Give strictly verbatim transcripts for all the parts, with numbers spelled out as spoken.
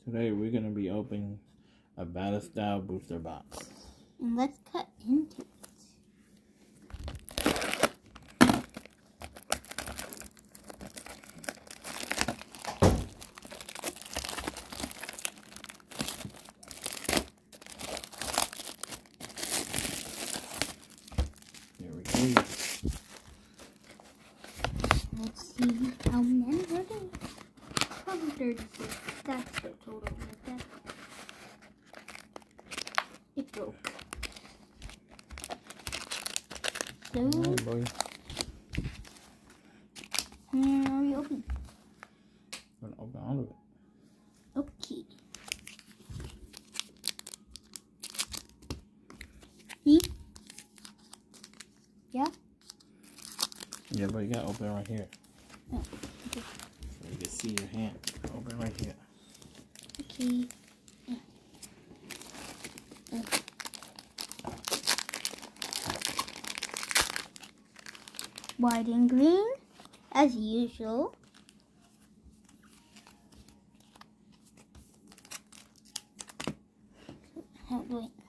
Today we're gonna be opening a Battle Style booster box. And let's cut into it. Here we go. Let's see how many are there. Probably thirty-six. That's the total right there. It broke. So, Oh boy. and are we open? I'm gonna open all of it. Okay. See? Yeah? Yeah, but you gotta open right here. Oh, okay. So you can see your hand. Open right here. Okay. Yeah. Uh. White and green, as usual. How do I?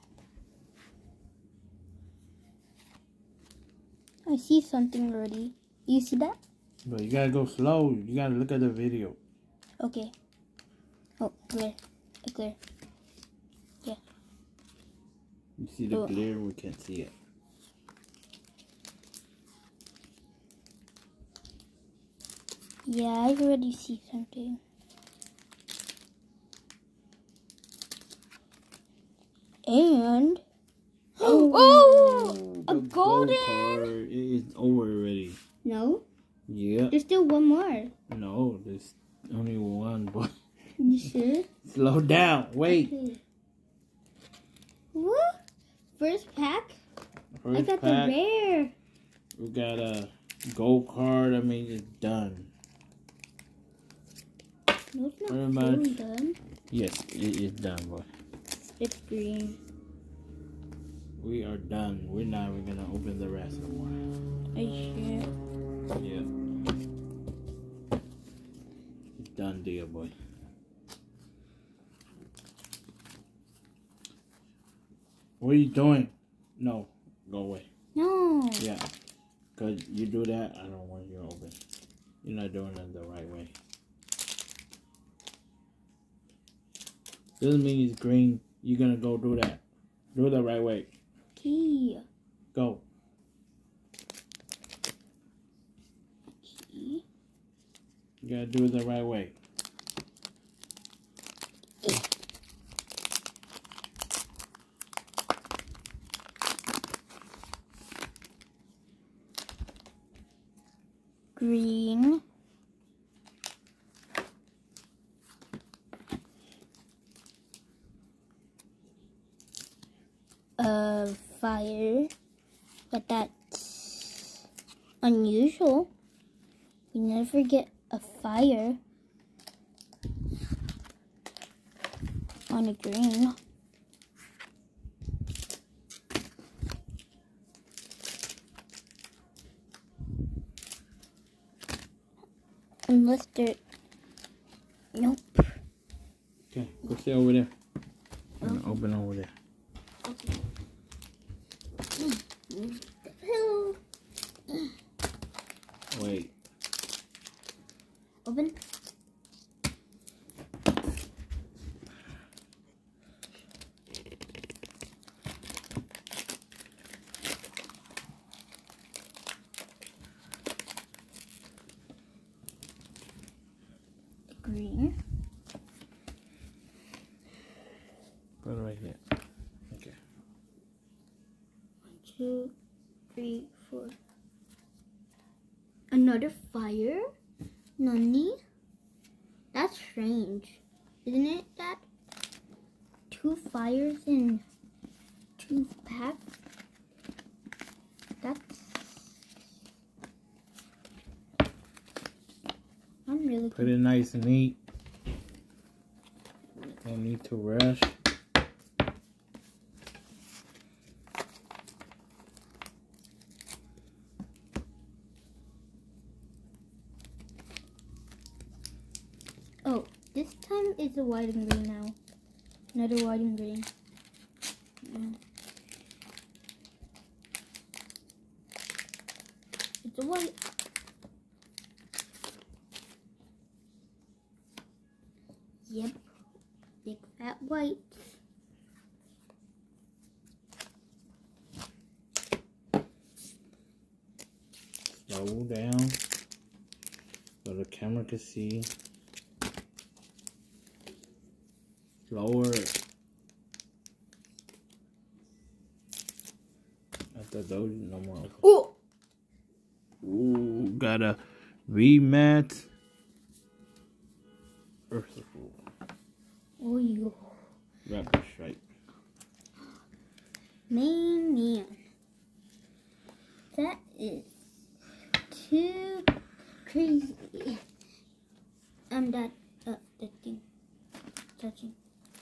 I see something already. You see that? But you gotta go slow. You gotta look at the video. Okay. Oh, clear. Uh, clear. Yeah. You see the Oh. glare? We can't see it. Yeah, I already see something. And oh, a the golden. gold card. It is over already. No, Yeah. there's still one more. No, there's only one. But You sure? slow down. Wait. Okay. What? First pack? First I got pack. the rare. We got a gold card. I mean, it's done. No, it's not Very fully much. done. Yes, it is done, boy. It's green. We are done. We're not even gonna open the rest no more. Are you sure? Yeah. It's done deal, boy. What are you doing? No, go away. No. Yeah. Cause you do that, I don't want you to open. You're not doing it the right way. Doesn't mean it's green. You're gonna go do that. Do it the right way. Okay. Go. Okay. You gotta do it the right way. Green. Uh, fire. But that's unusual. We never get a fire on a green. Unless they're... Nope. Okay, go stay over there. I'm gonna open over there. Okay. Move the pillow. Wait. Open. Green. Put it right here. Okay. One, two, three, four. Another fire? Nani? That's strange. Isn't it that? Two fires in two packs? That's... I'm really Put it nice and neat. Don't need to rush. Oh, this time it it's a white and green now. Another white and green. Yeah. It's a white. Yep. Big fat white. Slow down so the camera can see. Slower. After those, no more. Oh! Ooh, got a remat. Earthful. Oh, you. Rapid strike. Man, man. That is too crazy. Um, that, uh, that thing. Touching.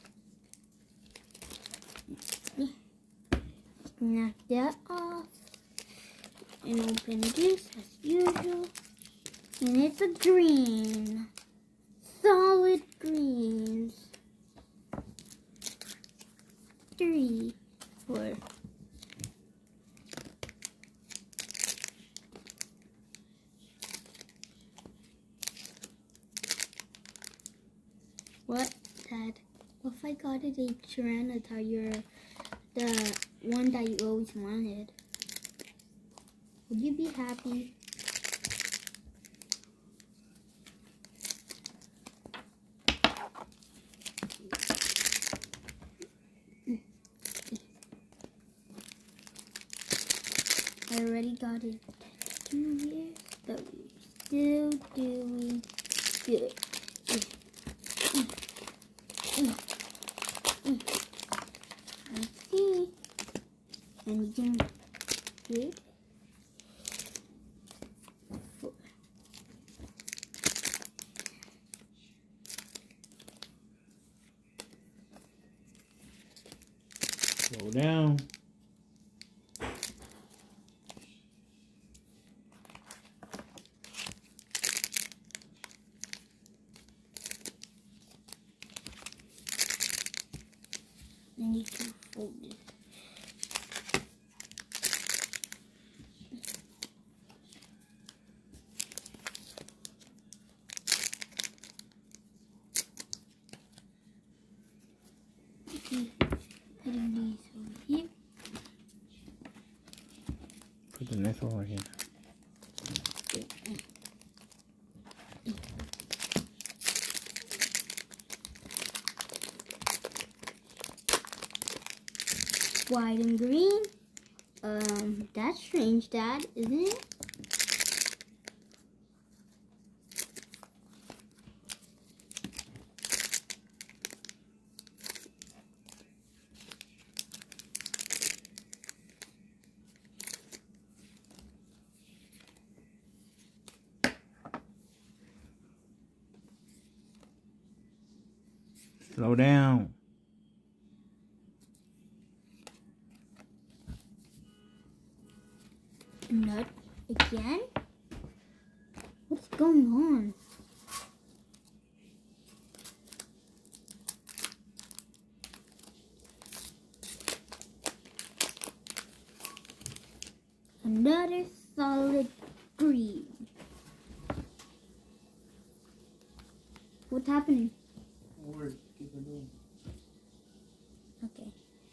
Yeah. Knock that off. And open this as usual. And it's a green. Solid greens. Three, four. What, Dad? What if I got it a Tyranitar, the one that you always wanted? Would you be happy? I already got it two years, but we're still doing good. Let's see. Anything good? Four. Slow down. I need to fold it. Okay, putting these over here. Put the next one right here. White and green. Um, that's strange, Dad, isn't it? Slow down. Nut again? What's going on? Another solid green. What's happening? Okay.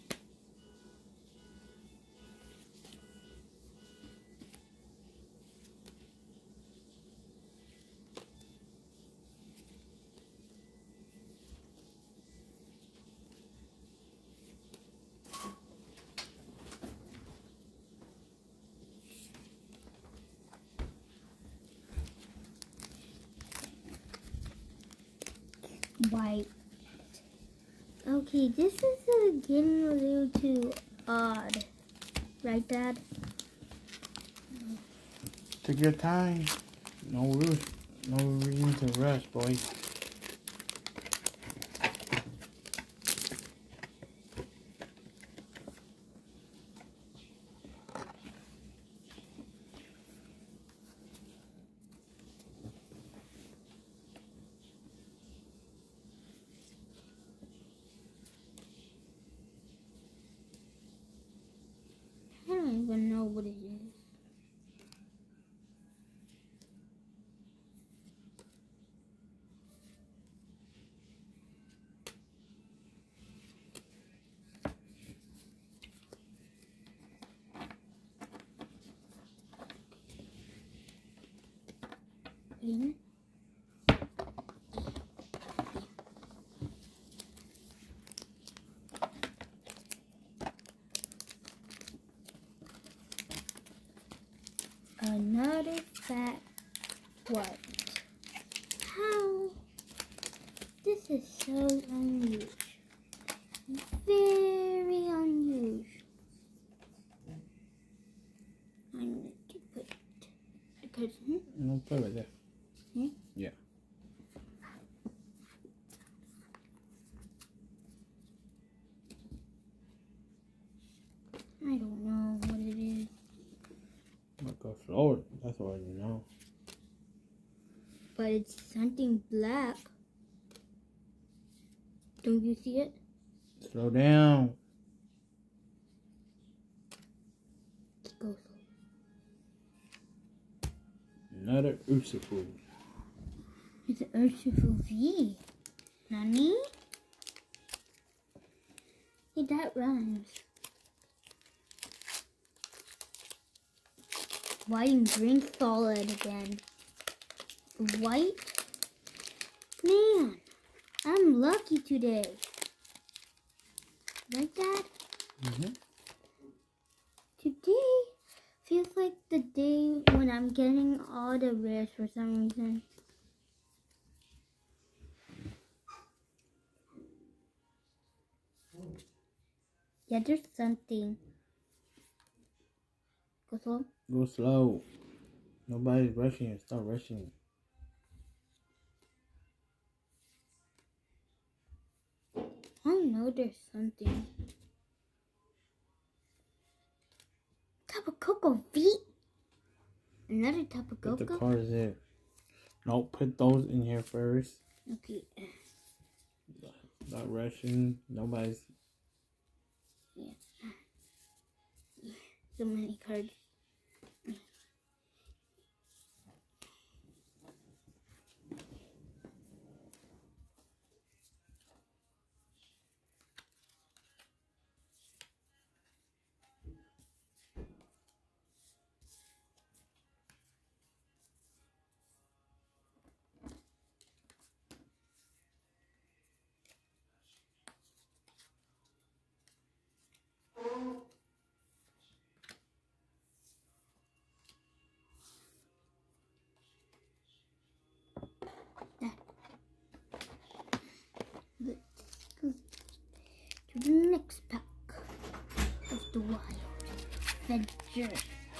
White. Okay, this is uh, getting a little too odd. Right, Dad? Take your time. No rush. No reason to rush, boy. in. Another fat what? How? This is so unusual. Very unusual. I need to put it because hmm? No, put it right there. Hmm? Yeah. I don't know what it is. Might go slower. That's all you know. But it's something black. Don't you see it? Slow down. Let's go. Another Urshifu. It's an Urshifu V. Nani? Hey, that rhymes. White and green solid again. White? Man, I'm lucky today. Like that? Mm-hmm. Today feels like the day when I'm getting all the rares for some reason. Yeah, there's something. Go slow. Go slow. Nobody's rushing it. Stop rushing it. I know there's something. Tapu Koko V. Another Tapu Put the Koko. cards there. No, put those in here first. Okay. Not rushing. Nobody's. Yeah. So many cards. Let's go to the next pack of the wild adventure.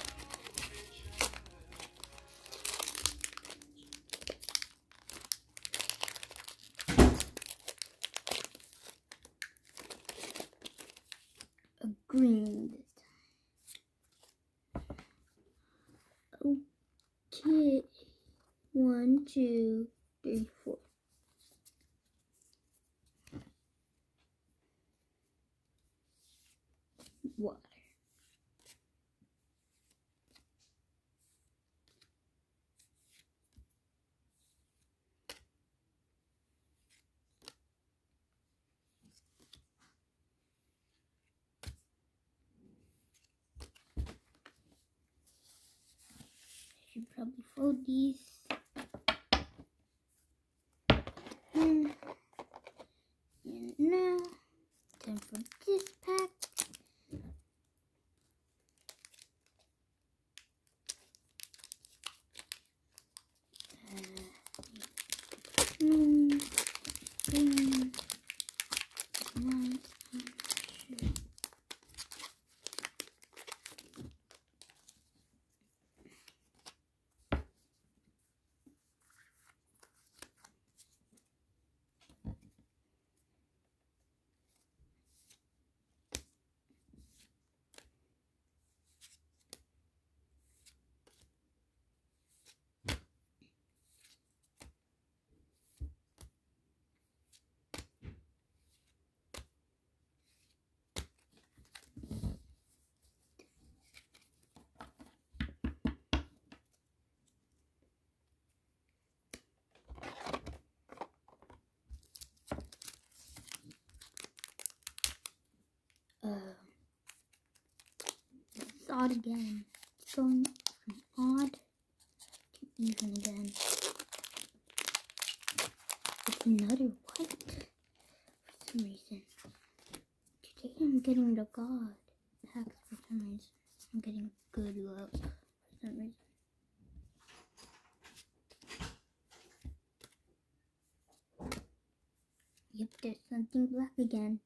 A green this time. Okay. One, two, three, four. Water. I should probably fold these. Hmm. And now, time for this pack. Mm, mm, one, two. Uh, it's odd again. It's going from odd to even again. another white for some reason. Today I'm getting the god hacks for some reason. I'm getting good luck for some reason. Yep, there's something black again.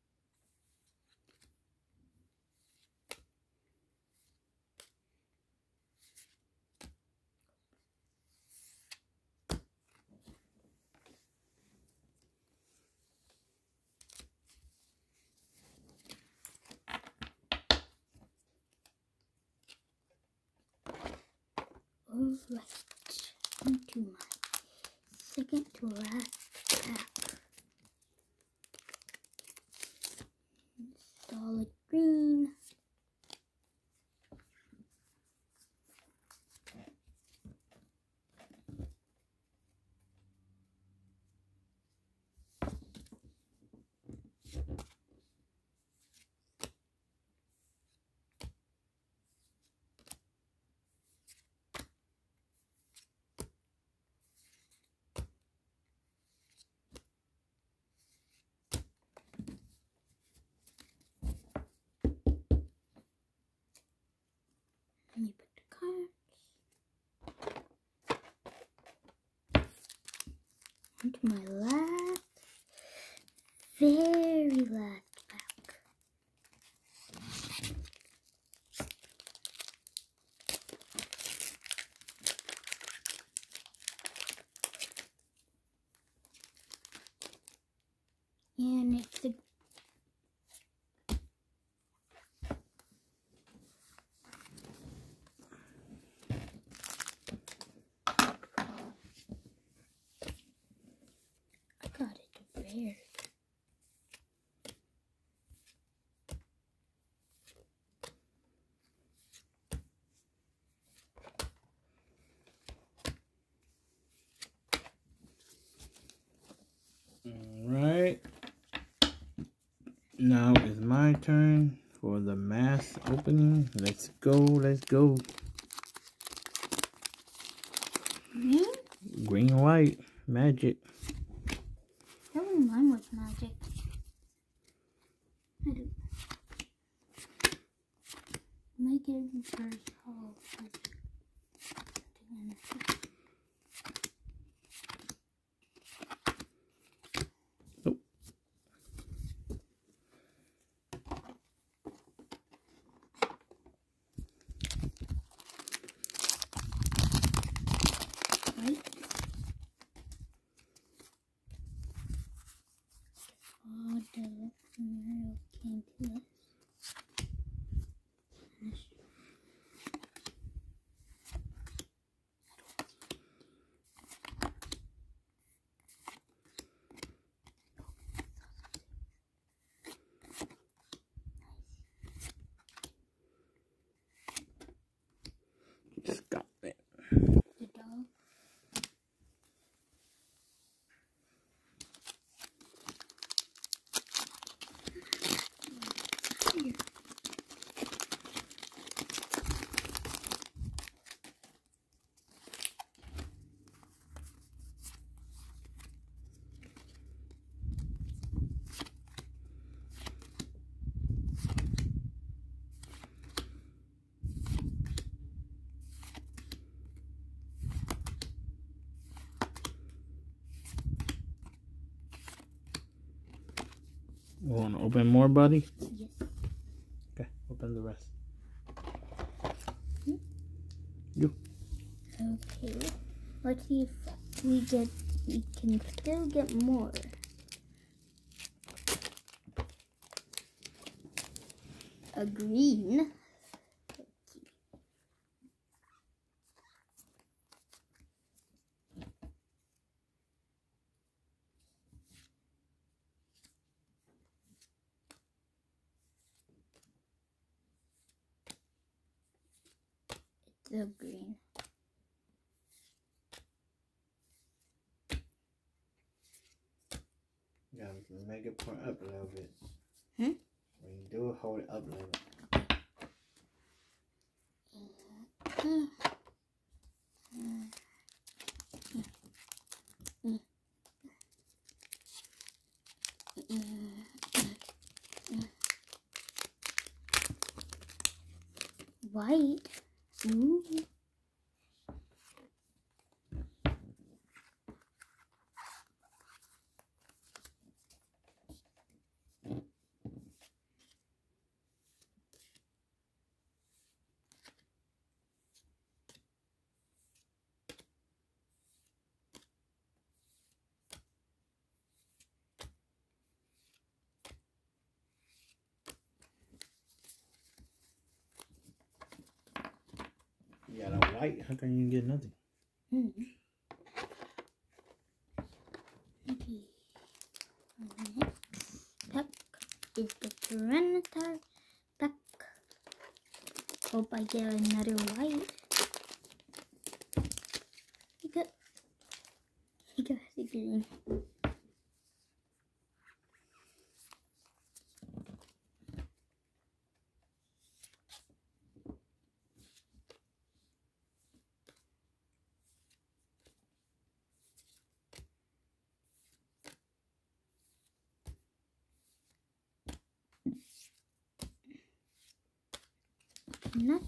Alright, into my second to last pack. Solid green. Let me put the cards onto my last, very last pack. And it's the got it there. Alright. Now it's my turn for the mass opening. Let's go, let's go. Green? Green and white. Magic. That one mine was magic. I do. Make it first. Oh, oh. right? Oh, the mirror came to us. Just got it. The dog. Here. You want to open more, buddy? Yes. Okay, open the rest. Hmm? You. Okay. Let's see if we get. We can still get more. A green. The green. Yeah, we can make it point up a little bit. Hmm? When you do it, hold it up a little. Uh, uh, uh, uh. White. Ooh. You got a white. How come you didn't get nothing? Mm-hmm. Okay. Next pack is the Tyranitar pack. Hope I get another white. I got, I got the green. Not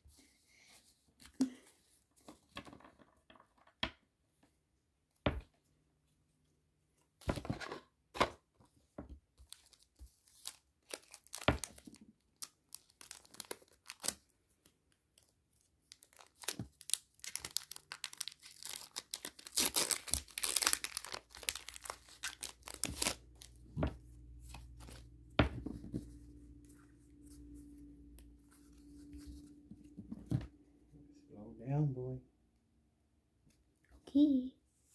Slow down, boy. okay.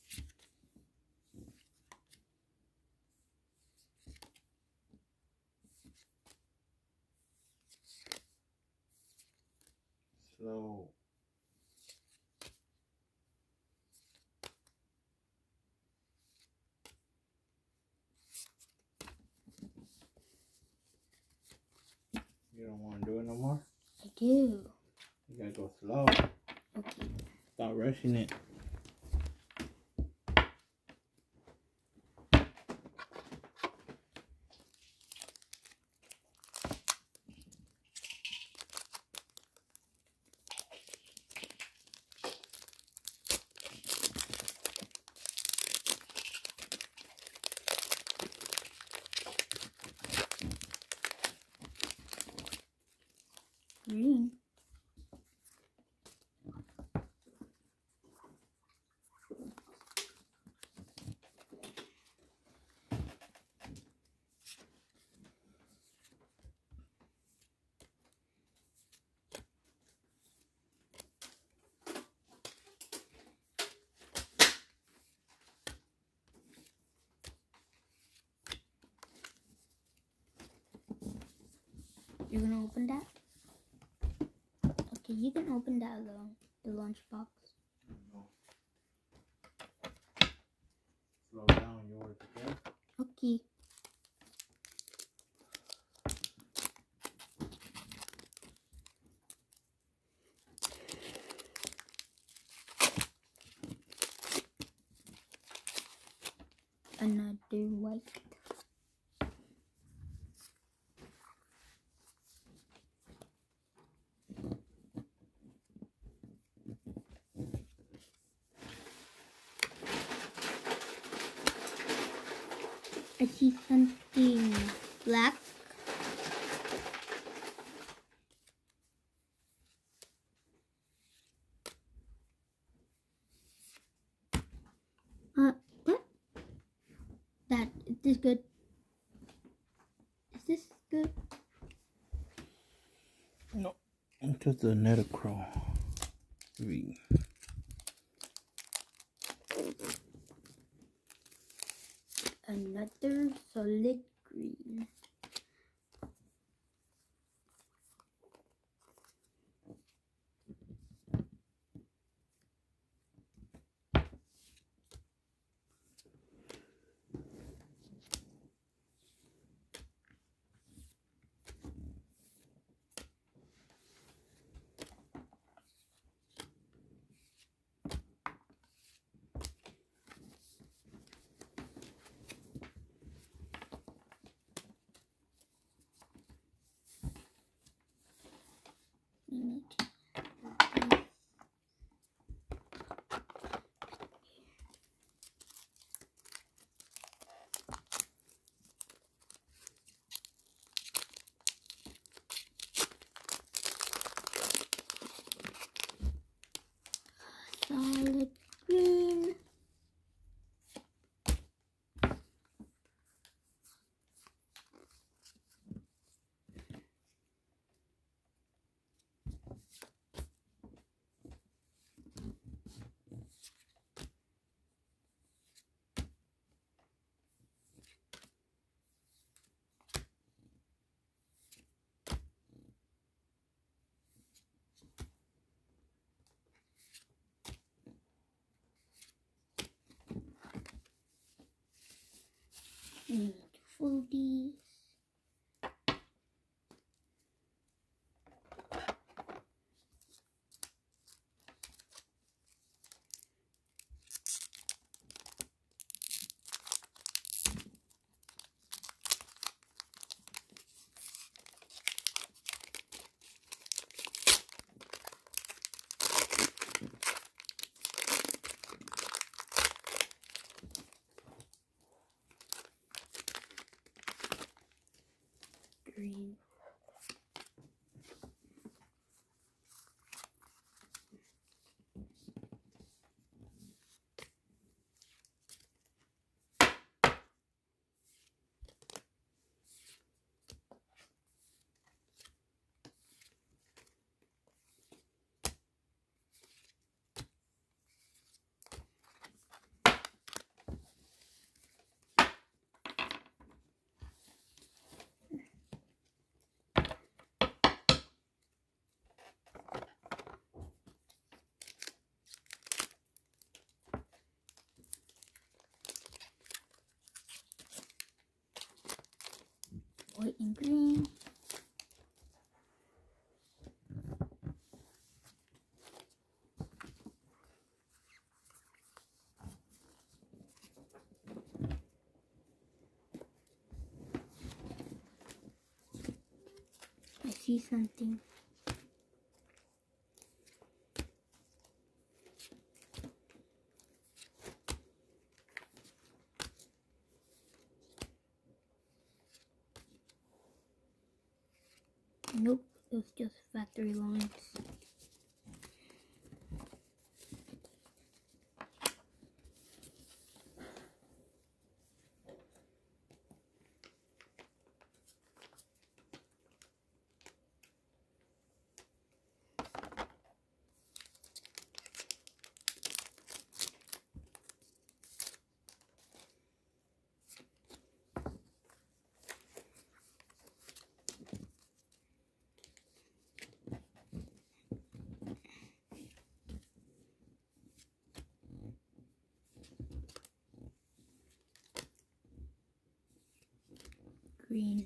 Slow. You don't want to do it no more? I do. You gotta go slow. Okay. Stop rushing it. Green. You're gonna open that? Okay, you can open that alone. The lunchbox. No. Slow down yours, okay? Okay. Another white. I see something black. Uh, what? That, is this good? Is this good? No. Into the Netacrow. Three. Another solid green. need to fold these. Green. White and green. I see something. Nope, it was just factory lines. Green.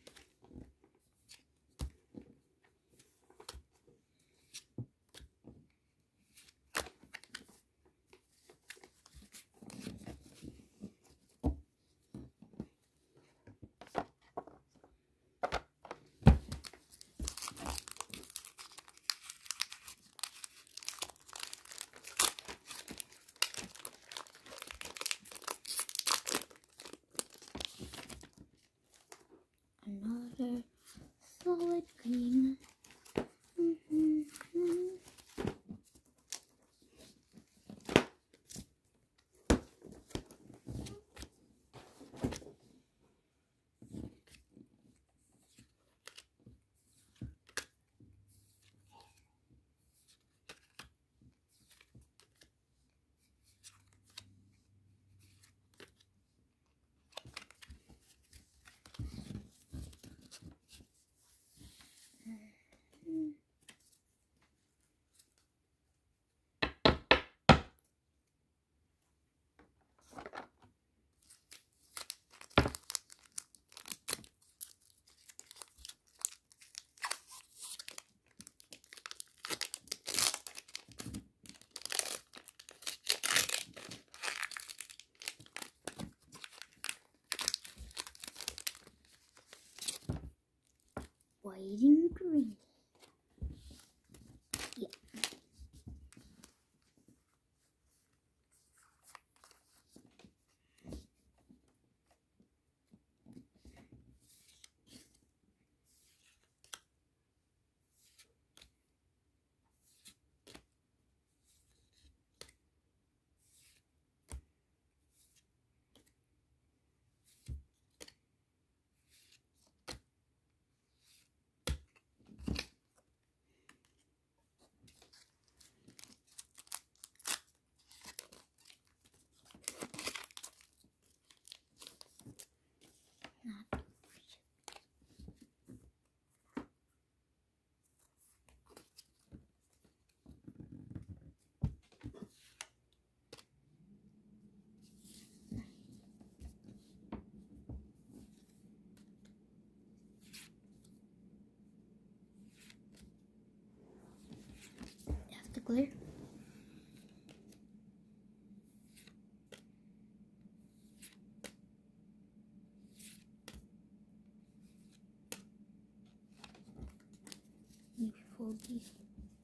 Another solid green. Mm-hmm. White and green. Yeah. clear? You fold these.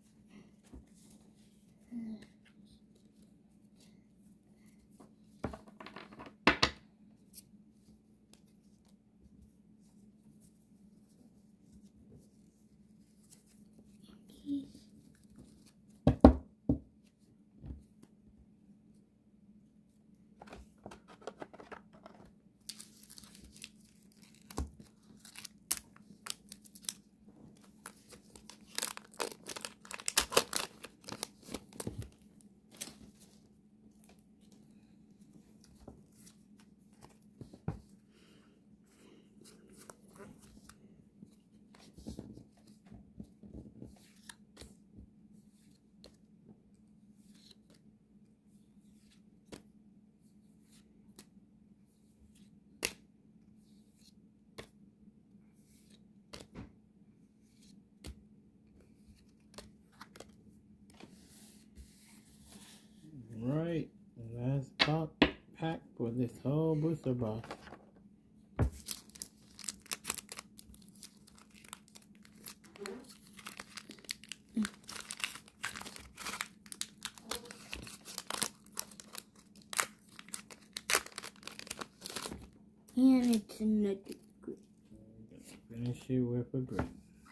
Right, last pop pack for this whole booster box. And it's another group. Finish it with a green.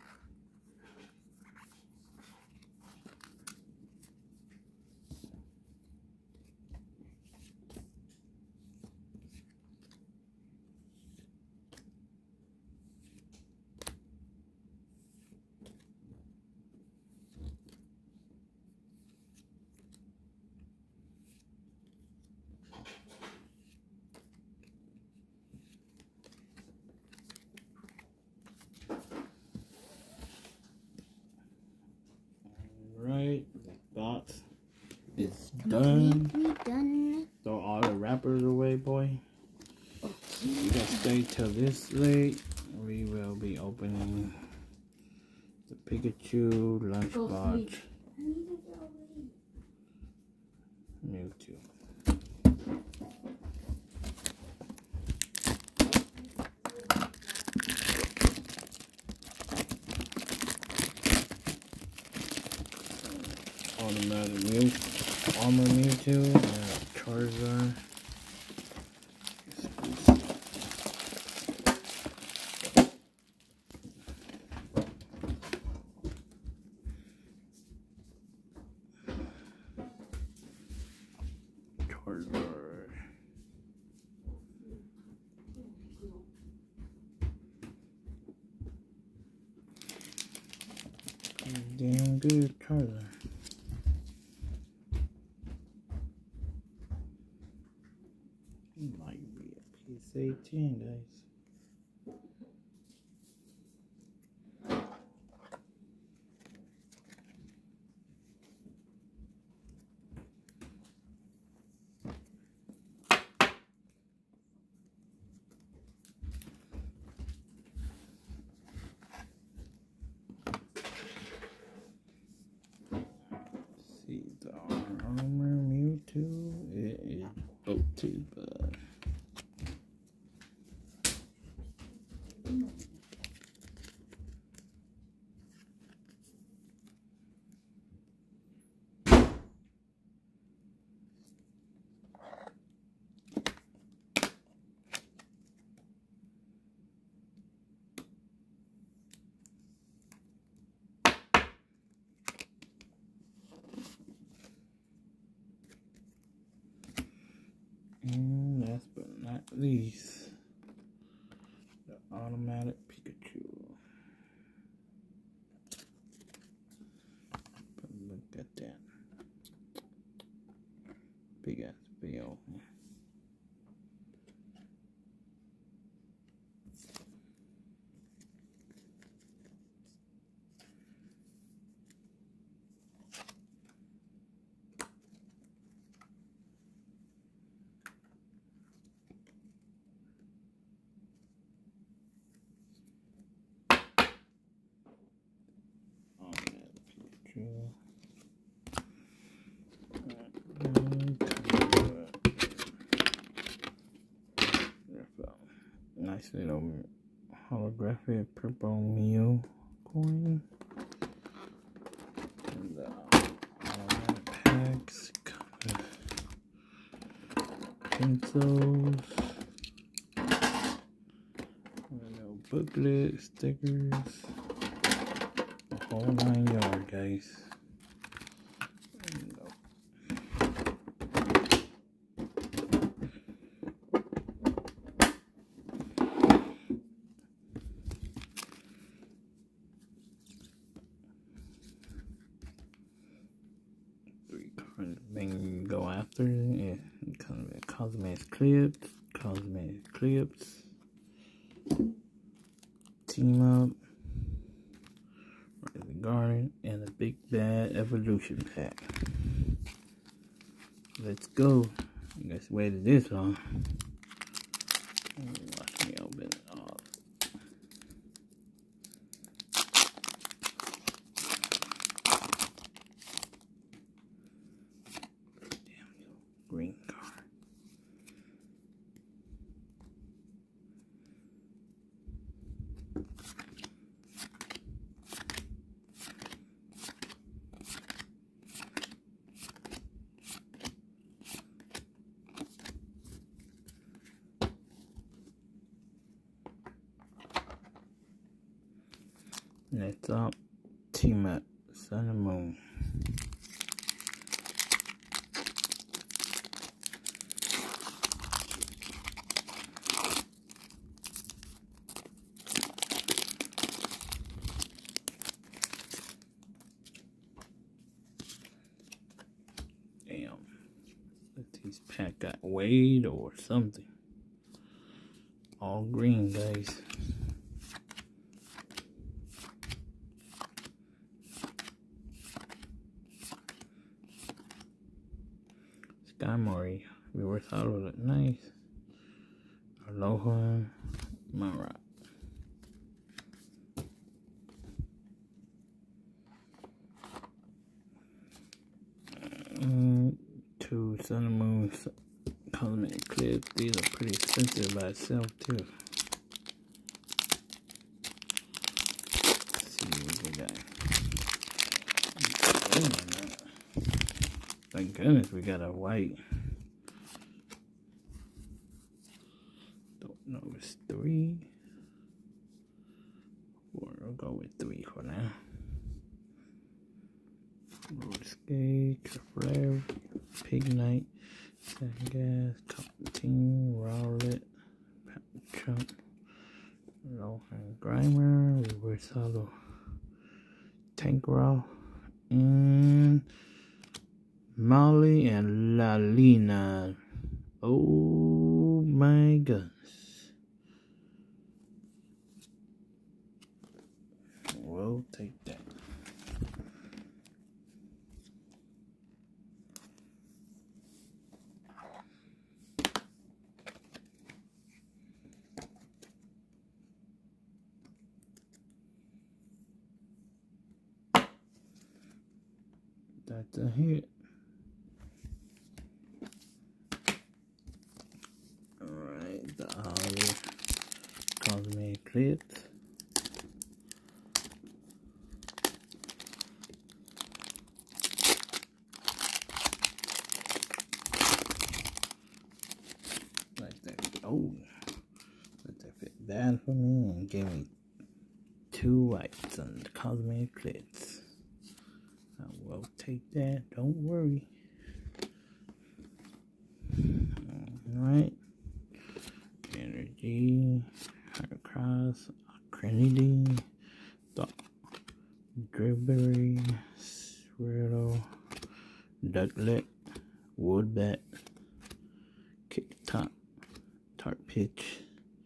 Right, the box is done. done. Throw all the wrappers away, boy. Okay. You gotta stay till this late. We will be opening the Pikachu lunchbox. Mewtwo. Automatic Mew, Armor Mewtwo, and Charizard. Charizard. Damn good Charizard. Might be a P S eighteen, guys. See the Armor Mewtwo. It is bolted, but and last but not least, the automatic Pikachu. But look at that. Big ass bill. Nice little holographic purple Mew coin. And the automatic packs, pencils, little booklet, stickers, the whole nine yard, guys. Then go after it. It comes with cosmetic clips, cosmetic clips, team up, Rise of Garden, and the Big Bad Evolution pack. Let's go. You guys waited this long. Watch me open it off. Green card. Next up, Team Up, Sun and Moon. Damn, this pack got weighed or something. All green, guys. Skarmory, reverse auto look nice. Aloha, Marat. Mm, two Sun and Moon cosmetic clips. These are pretty expensive by itself too. Let's see what we got. Thank goodness we got a white. Don't know if it's three. Or we'll go with three for now. Road Skate, Flare, Pignite, Sandgas, Cotton, Rowlet, Chump, Lohan Grimer, Reverse Hollow, Tank and Molly and Lalina. Oh my goodness. We'll take that. That's a hit. Alright, the other cosmetic clips. Like that. Oh, let that fit bad for me and gave me two whites on the cosmetic clips. I will take that, don't worry. Alright. Energy, Heracross, Crinity, Dribberry, Swirtle, Ducklet, Woodbat, Kick Top, Tart Pitch,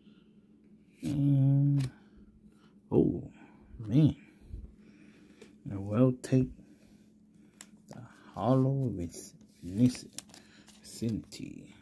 and oh man, I will take the Hollow Vicinity.